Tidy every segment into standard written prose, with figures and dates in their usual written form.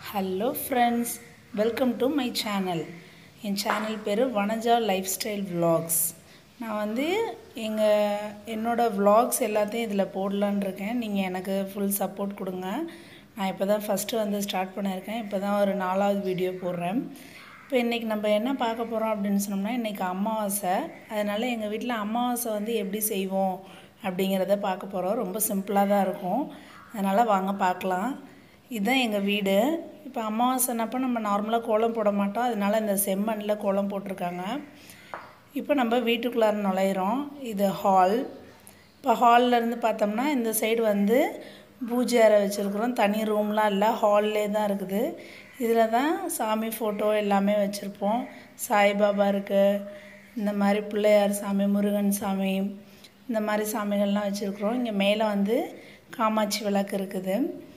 Hello friends, welcome to my channel. என் channel பேர் Vanaja life style vlogs. நான் வந்து என்னோடய விலாக்ஸ் எல்லாத்தையும் இதில் போடலான்னு இருக்கேன். நீங்கள் எனக்கு ஃபுல் சப்போர்ட் கொடுங்க. நான் இப்போ தான் ஃபஸ்ட்டு வந்து ஸ்டார்ட் பண்ணியிருக்கேன். இப்போ தான் ஒரு 4வது வீடியோ போடுறேன். இப்போ இன்றைக்கி நம்ம என்ன பார்க்க போகிறோம் அப்படின்னு சொன்னோம்னா, இன்றைக்கி அமாவாசை. அதனால் எங்கள் வீட்டில் அமாவாசை வந்து எப்படி செய்வோம் அப்படிங்கிறத பார்க்க போகிறோம். ரொம்ப சிம்பிளாக தான் இருக்கும். அதனால் வாங்க பார்க்கலாம். இதுதான் எங்கள் வீடு. இப்போ அமாவாசைனப்போ நம்ம நார்மலாக கோலம் போட மாட்டோம். அதனால் இந்த செம்மண்ணில் கோலம் போட்டிருக்காங்க. இப்போ நம்ம வீட்டுக்குள்ளார நுழையிறோம். இது ஹால். இப்போ ஹால்லேருந்து பார்த்தோம்னா இந்த சைடு வந்து பூஜை அறை வச்சுருக்குறோம். தனி ரூம்லாம் இல்லை, ஹால்லே தான் இருக்குது. இதில் தான் சாமி ஃபோட்டோ எல்லாமே வச்சுருப்போம். சாய்பாபா இருக்குது, இந்த மாதிரி பிள்ளையார் சாமி, முருகன் சாமி, இந்த மாதிரி சாமிகள்லாம் வச்சுருக்குறோம். இங்கே மேலே வந்து காமாட்சி விளக்கு இருக்குது.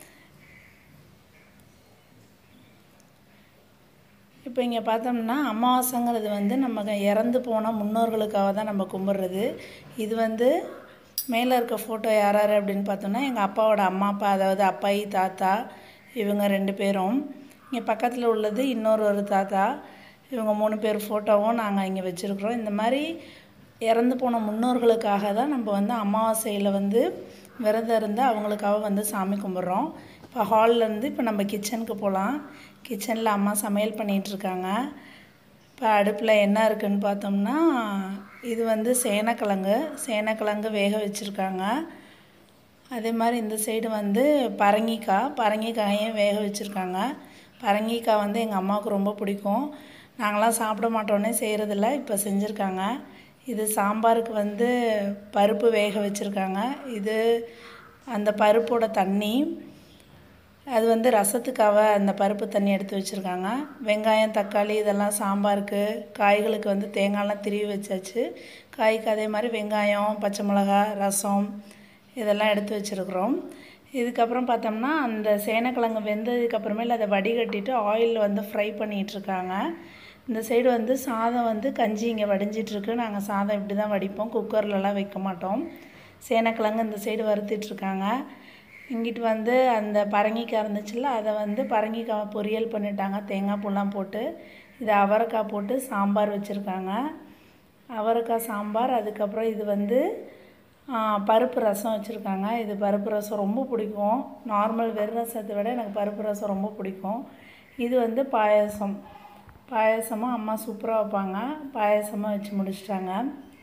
இப்போ இங்கே பார்த்தோம்னா அமாவாசைங்கிறது வந்து நம்ம இறந்து போன முன்னோர்களுக்காக தான் நம்ம கும்பிட்றது. இது வந்து மேலே இருக்க ஃபோட்டோ யார் யார் அப்படின்னு பார்த்தோம்னா எங்கள் அப்பாவோட அம்மா அப்பா, அதாவது அப்பாயி தாத்தா, இவங்க 2 பேரும். இங்கே பக்கத்தில் உள்ளது இன்னொரு தாத்தா. இவங்க 3 பேர் ஃபோட்டோவும் நாங்கள் இங்கே வச்சுருக்குறோம். இந்த மாதிரி இறந்து போன முன்னோர்களுக்காக தான் நம்ம வந்து அமாவாசையில் வந்து விரதம் இருந்து அவங்களுக்காக வந்து சாமி கும்பிட்றோம். இப்போ ஹால்லேருந்து இப்போ நம்ம கிச்சனுக்கு போகலாம். கிச்சனில் அம்மா சமையல் பண்ணிகிட்ருக்காங்க. இப்போ அடுப்பில் என்ன இருக்குதுன்னு பார்த்தோம்னா, இது வந்து சேனக்கிழங்கு வேக வச்சுருக்காங்க. அதே மாதிரி இந்த சைடு வந்து பரங்கிக்காயும் வேக வச்சுருக்காங்க. பரங்கிக்காய் வந்து எங்கள் அம்மாவுக்கு ரொம்ப பிடிக்கும். நாங்களாம் சாப்பிட மாட்டோன்னே செய்கிறதில்ல, இப்போ செஞ்சுருக்காங்க. இது சாம்பாருக்கு வந்து பருப்பு வேக வச்சுருக்காங்க. இது அந்த பருப்போட தண்ணி. அது வந்து ரசத்துக்காக அந்த பருப்பு தண்ணி எடுத்து வச்சுருக்காங்க. வெங்காயம், தக்காளி இதெல்லாம் சாம்பாருக்கு. காய்களுக்கு வந்து தேங்காயெலாம் திருவி வச்சாச்சு. காய்க்கு அதே மாதிரி வெங்காயம், பச்சை மிளகா, ரசம் இதெல்லாம் எடுத்து வச்சுருக்குறோம். இதுக்கப்புறம் பார்த்தோம்னா அந்த சேனக்கிழங்கு வெந்ததுக்கப்புறமேல அதை வடிகட்டிட்டு ஆயில் வந்து ஃப்ரை பண்ணிகிட்ருக்காங்க. இந்த சைடு வந்து சாதம் வந்து கஞ்சி இங்கே வடிஞ்சிட்ருக்கு. நாங்கள் சாதம் இப்படி தான் வடிப்போம், குக்கர்லலாம் வைக்க மாட்டோம். சேனக்கிழங்கு இந்த சைடு வறுத்துட்ருக்காங்க. இங்கிட்டு வந்து அந்த பரங்கிக்காய் இருந்துச்சுல்ல, அதை வந்து பரங்கிக்காய் பொரியல் பண்ணிட்டாங்க, தேங்காய் பூலாம் போட்டு. இது அவரைக்காய் போட்டு சாம்பார் வச்சுருக்காங்க. அவரைக்காய் சாம்பார். அதுக்கப்புறம் இது வந்து பருப்பு ரசம் வச்சுருக்காங்க. இது பருப்பு ரசம் ரொம்ப பிடிக்கும். நார்மல் வெறும் ரசத்தை விட எனக்கு பருப்பு ரசம் ரொம்ப பிடிக்கும். இது வந்து பாயசமாக அம்மா சூப்பராக வைப்பாங்க. பாயசமாக வச்சு முடிச்சிட்டாங்க.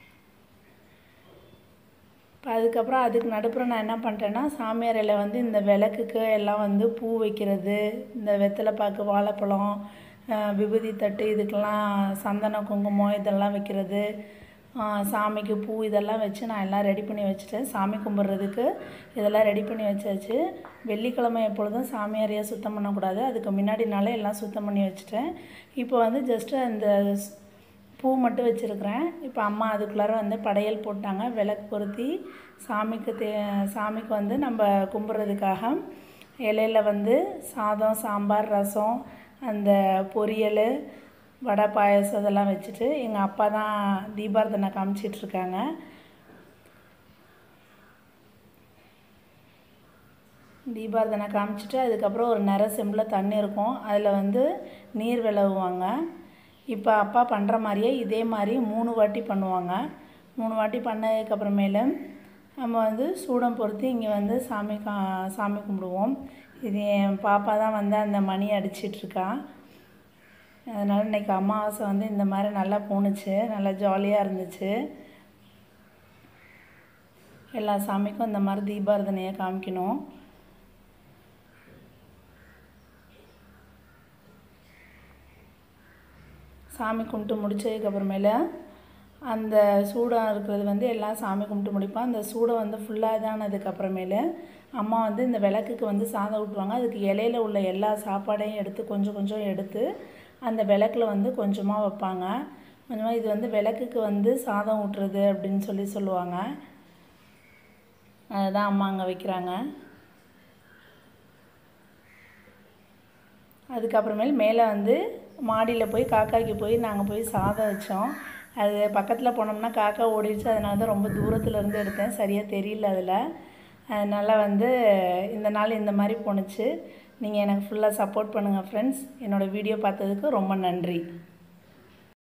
இப்போ அதுக்கப்புறம் அதுக்கு நடுப்புற நான் என்ன பண்ணிட்டேன்னா, சாமி அறையில் வந்து இந்த விளக்குக்கு எல்லாம் வந்து பூ வைக்கிறது, இந்த வெத்தலைப்பாக்கு, வாழைப்பழம், விபூதி தட்டு, இதுக்கெல்லாம் சந்தனம், குங்குமம் இதெல்லாம் வைக்கிறது, சாமிக்கு பூ இதெல்லாம் வச்சு நான் எல்லாம் ரெடி பண்ணி வச்சுட்டேன். சாமி கும்பிட்றதுக்கு இதெல்லாம் ரெடி பண்ணி வச்சாச்சு. வெள்ளிக்கிழமை எப்பொழுதும் சாமி அறையை சுத்தம் பண்ணக்கூடாது. அதுக்கு முன்னாடினாலே எல்லாம் சுத்தம் பண்ணி வச்சுட்டேன். இப்போ வந்து ஜஸ்ட்டு அந்த பூ மட்டும் வச்சுருக்கிறேன். இப்போ அம்மா அதுக்குள்ளார வந்து படையல் போட்டாங்க. விளக்கு பொருத்தி சாமிக்கு வந்து நம்ம கும்பிட்றதுக்காக இலையில் வந்து சாதம், சாம்பார், ரசம், அந்த பொரியல், வடை, பாயசம் இதெல்லாம் வச்சுட்டு எங்கள் அப்பா தான் தீபாரதனை காமிச்சிட்ருக்காங்க. தீபாரதனை காமிச்சிட்டு அதுக்கப்புறம் ஒரு நிற செம்பில் தண்ணி இருக்கும், அதில் வந்து நீர் விளவுவாங்க. இப்போ அப்பா பண்ணுற மாதிரியே இதே மாதிரி 3 வாட்டி பண்ணுவாங்க. 3 வாட்டி பண்ணதுக்கப்புறமேல நம்ம வந்து சூடம் பொறுத்து இங்கே வந்து சாமி கும்பிடுவோம். இது என் பாப்பா தான் வந்து அந்த மணி அடிச்சிட்ருக்கா. அதனால் இன்றைக்கி அமாவாசை வந்து இந்த மாதிரி நல்லா போணுச்சு, நல்லா ஜாலியாக இருந்துச்சு. எல்லா சாமிக்கும் இந்த மாதிரி தீபாரதனையை காமிக்கணும். சாமி கும்பிட்டு முடித்ததுக்கப்புறமேல அந்த சூடம் இருக்கிறது வந்து எல்லாம் சாமி கும்பிட்டு முடிப்போம். அந்த சூடம் வந்து ஃபுல்லாக இதானதுக்கப்புறமேல அம்மா வந்து இந்த விளக்குக்கு வந்து சாதம் ஊட்டுவாங்க. அதுக்கு இலையில் உள்ள எல்லா சாப்பாடையும் எடுத்து கொஞ்சம் கொஞ்சம் எடுத்து அந்த விளக்கில் வந்து கொஞ்சமாக வைப்பாங்க. கொஞ்சமாக இது வந்து விளக்குக்கு வந்து சாதம் ஊட்டுறது அப்படின்னு சொல்லுவாங்க. அதுதான் அம்மா அங்கே வைக்கிறாங்க. அதுக்கப்புறமேல் மேலே வந்து மாடியில் போய் காக்காய்க்கு போய் நாங்கள் போய் சாதம் வச்சோம். அது பக்கத்தில் போனோம்னா காக்கா ஓடிடுச்சு. அதனால தான் ரொம்ப தூரத்துலேருந்து எடுத்தேன், சரியாக தெரியல அதில். அதனால் வந்து இந்த நாள் இந்த மாதிரி போணுச்சு. நீங்கள் எனக்கு ஃபுல்லாக சப்போர்ட் பண்ணுங்கள் ஃப்ரெண்ட்ஸ். என்னோடய வீடியோ பார்த்ததுக்கு ரொம்ப நன்றி.